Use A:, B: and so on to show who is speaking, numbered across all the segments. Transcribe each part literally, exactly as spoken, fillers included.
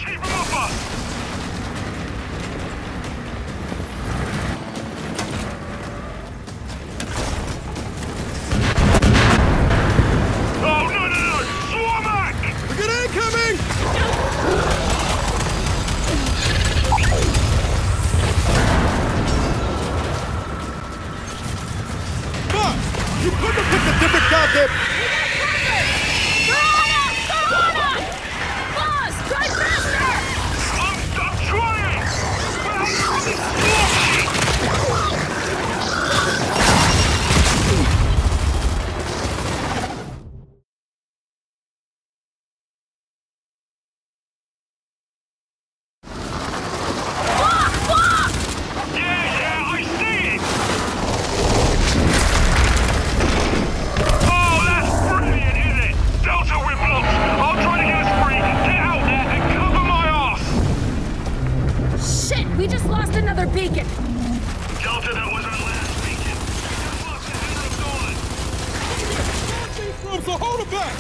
A: Keep them off us! Oh, no, no, no! Swarmak!
B: We got incoming! Boss! You couldn't have picked a different goddamn...
C: We just lost another beacon!
A: Delta, that was our last beacon. We just lost the center of Golan.
B: So hold it back!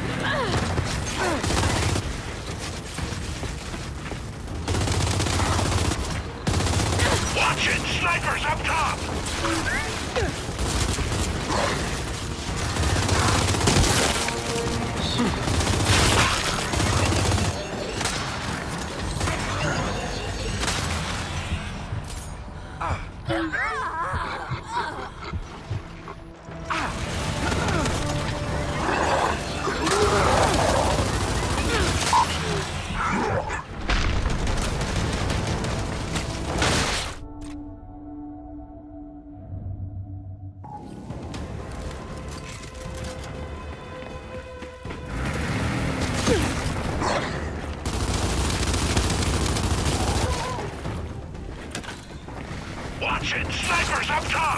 A: Watch it! Snipers up top! Watch it! Snipers up top!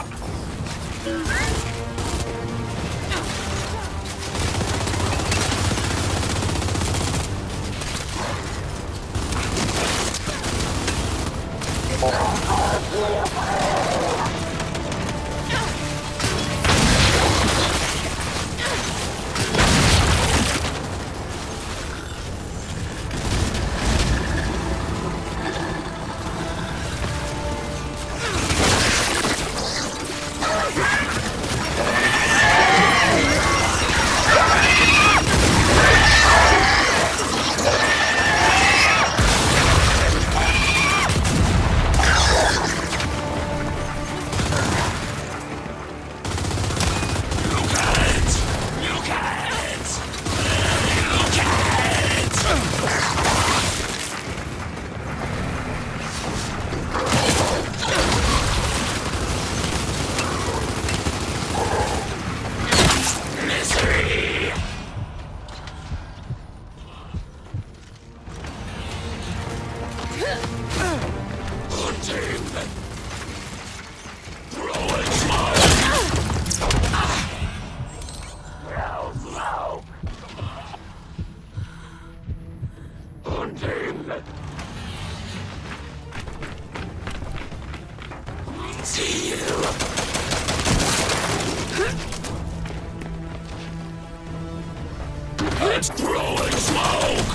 A: It's throwing smoke!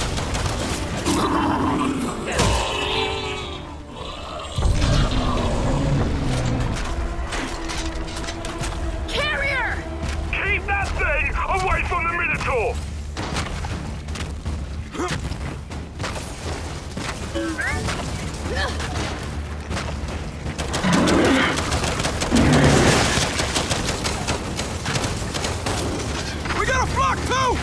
C: Carrier!
A: Keep that thing away from the Minotaur!
B: We got a flock too!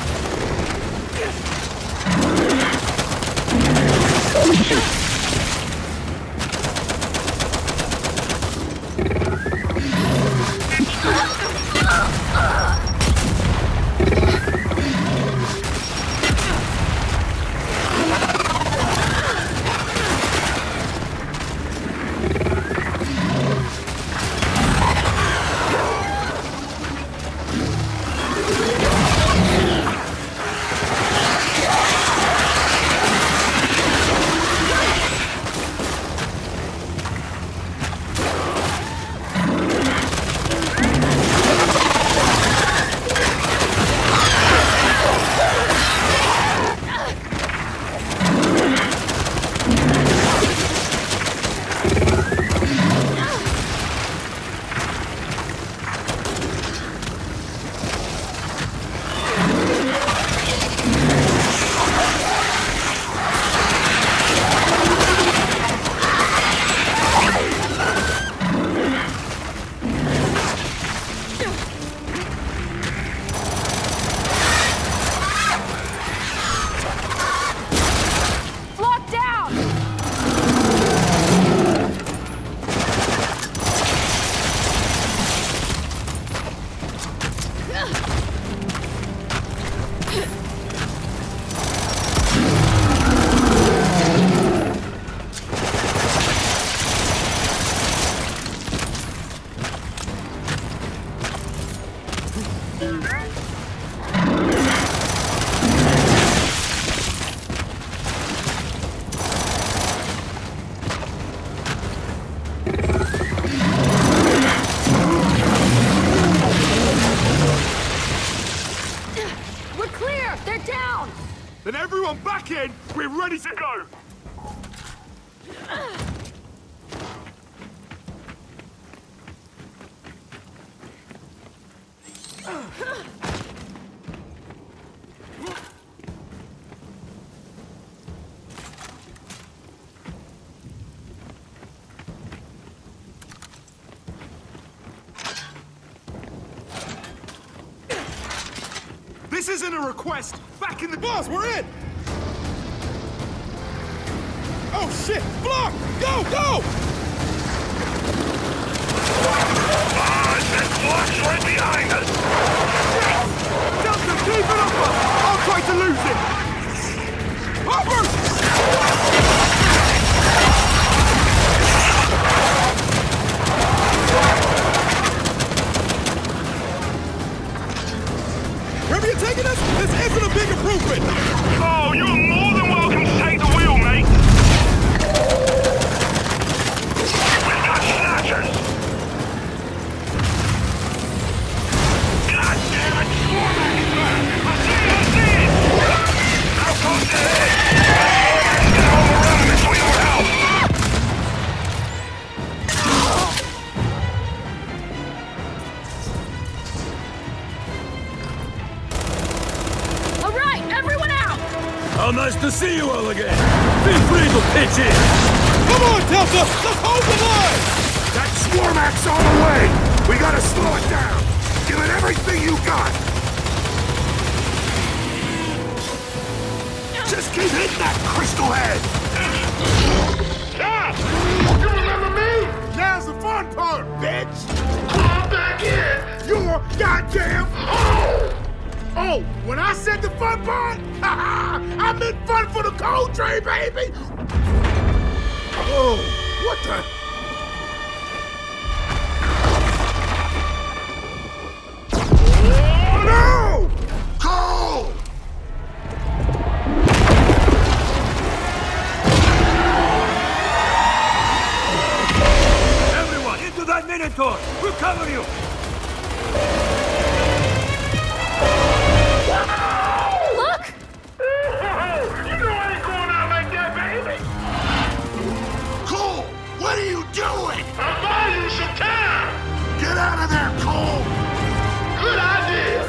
A: Get ready to go!
B: This isn't a request! Back in the boss, we're in! Oh shit! Block! Go, go!
A: Ah, that block's right behind us!
B: Delta, keep it up! I'll try to lose it! Hopper! Wherever you're taking us, this isn't a big improvement!
A: Oh, you're more than welcome to take the wheel, mate! We've got snatchers! God damn it! I see it, I see it! How close is it? Let's get all around them if we don't help!
C: All right, everyone out!
D: How nice to see you all again! Feel free to pitch in!
B: Come on, Delta! Let's hold the line!
A: That Swarmack's on the way! We gotta slow it down! Give it everything you got! Just keep hitting that crystal head! Stop! You remember me? Now's the fun part, bitch! Come back in! You're goddamn home! Oh, when I said the fun part, I meant fun for the cold train, baby! Oh, what the... Oh, no! Cole!
D: Everyone, into that Minotaur! We'll cover you!
C: Look!
A: You know I ain't going out like that, baby! Cole, what are you doing? I'm buying you some time! Get out of there, Cole! Good idea!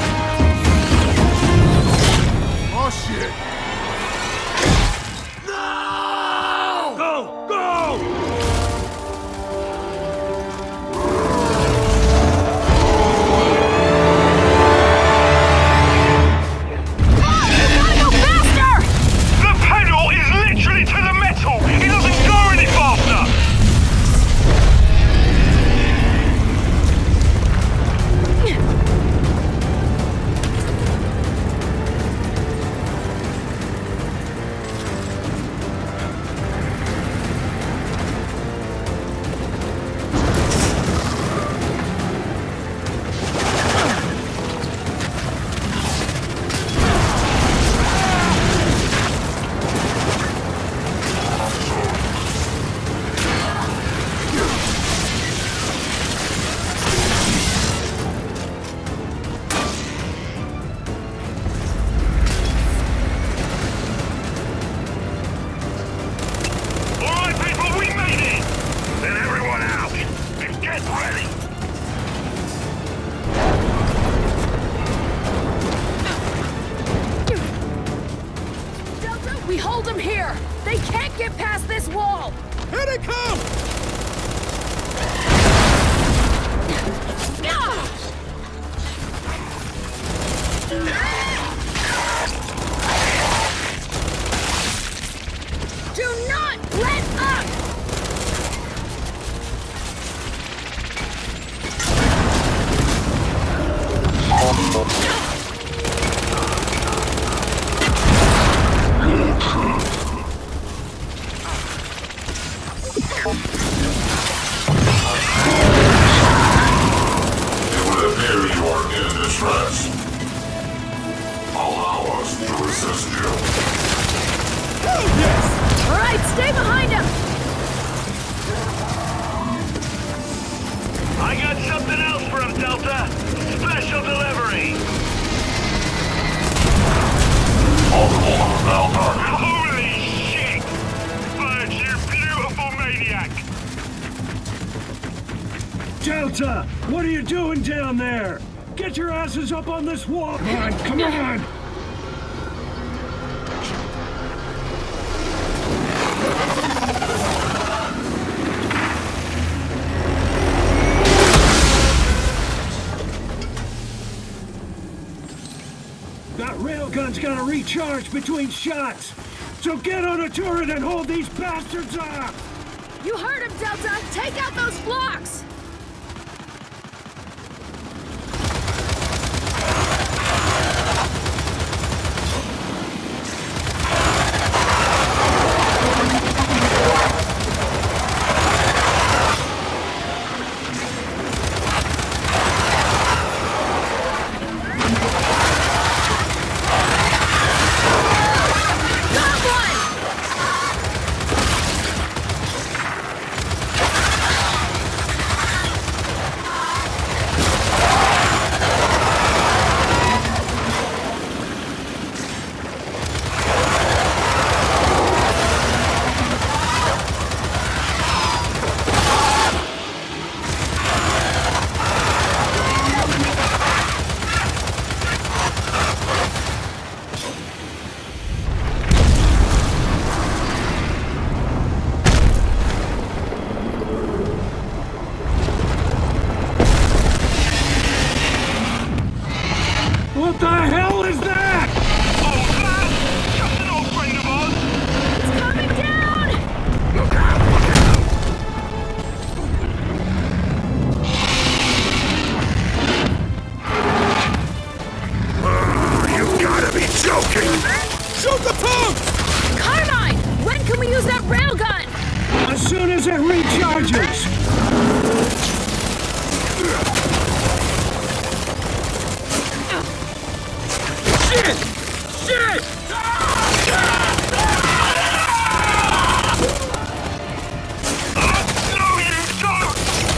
A: Oh, shit! No!
D: Go! Go!
A: The pedal is literally to the metal! It doesn't go any faster! Alright, people, we made it! Then everyone out! And get ready!
C: Delta, we hold them here! They can't get past this wall!
B: Here they come!
C: Do not let up!
E: It would appear you are in distress. Allow us to assist you.
B: Hell yes!
C: All right, stay behind him!
A: I got something else for him, Delta! Special delivery!
E: Honorable Valkyrie.
A: Holy
F: Delta! What are you doing down there? Get your asses up on this wall! Come on, come on! That railgun's gotta recharge between shots! So get on a turret and hold these bastards off!
C: You heard him, Delta! Take out those blocks!
F: What the hell is that?
B: Oh, man! Just an old friend of ours!
C: It's coming down!
A: Look out! Look out! Oh, you gotta be joking!
B: Shoot the pump!
C: Carmine! When can we use that railgun?
F: As soon as it recharges!
B: Shit! Shit! No, he didn't go!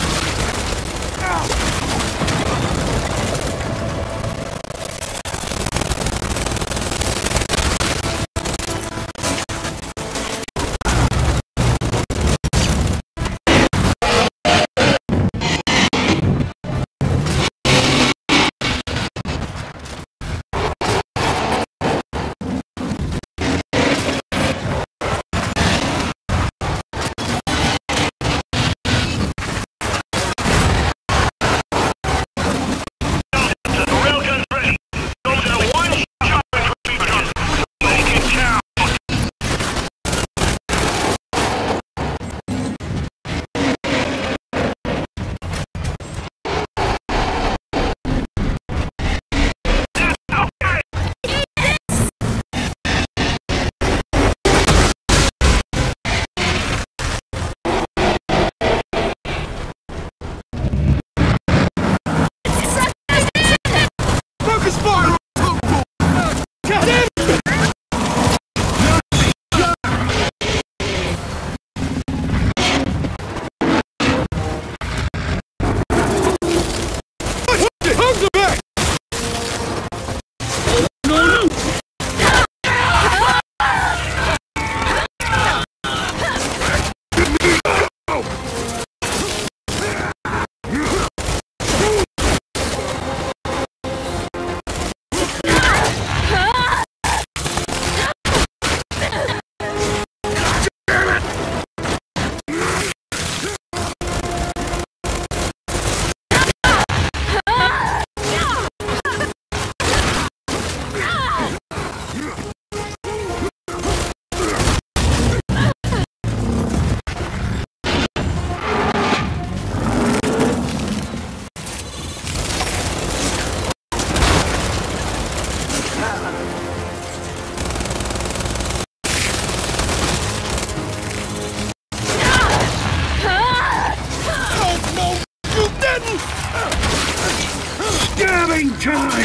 F: Stabbing time!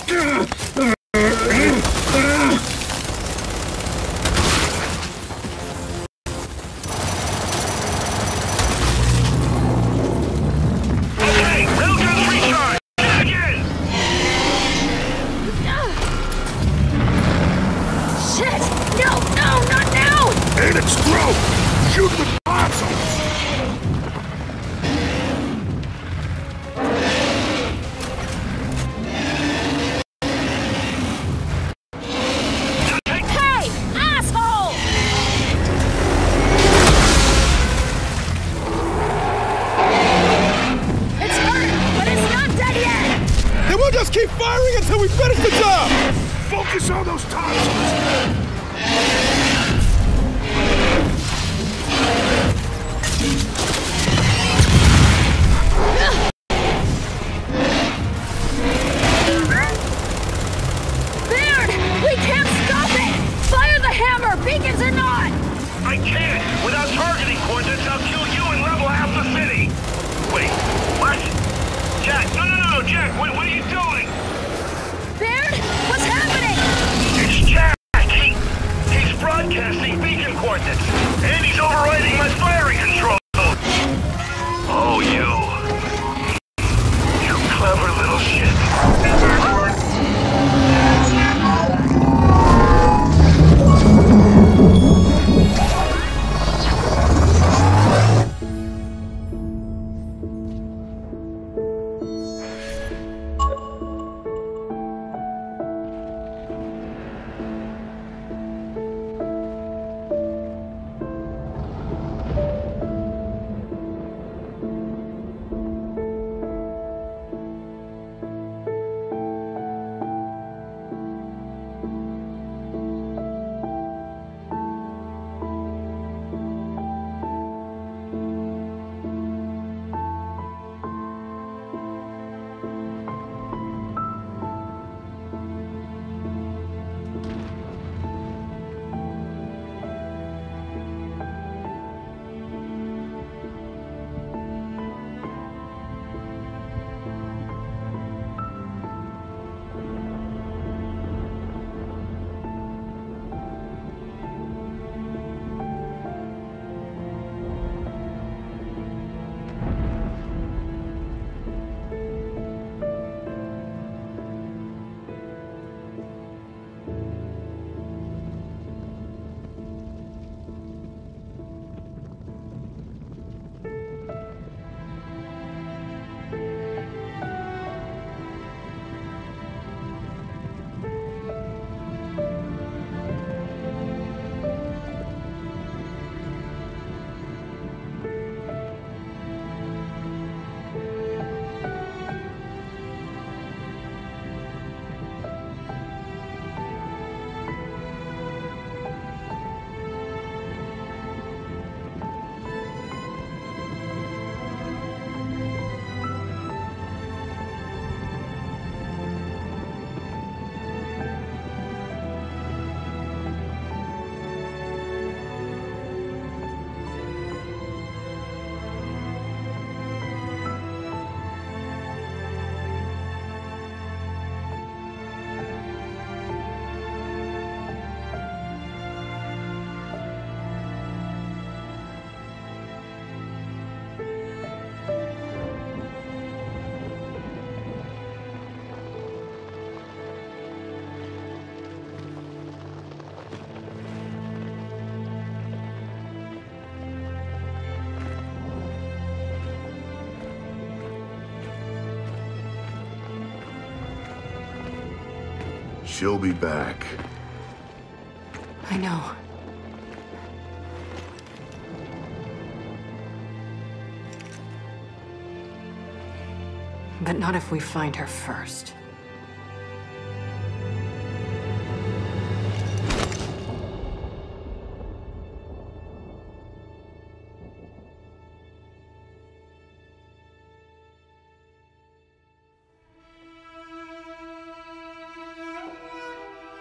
B: Okay, railgun's recharged! Hit again!
C: Shit! No, no, not now!
A: In its throat! Shoot with bombs! She'll be back.
C: I know. But not if we find her first.